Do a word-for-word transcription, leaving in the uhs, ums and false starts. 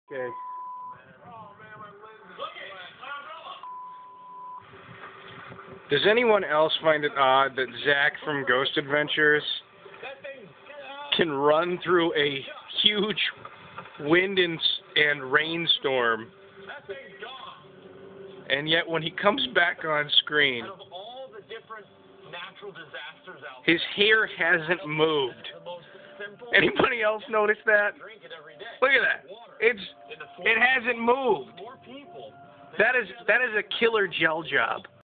Okay. Does anyone else find it odd that Zach from Ghost Adventures can run through a huge wind and, and rainstorm, and yet when he comes back on screen, his hair hasn't moved? Anybody else notice that? Look at that. It's it hasn't moved. That is that is a killer gel job.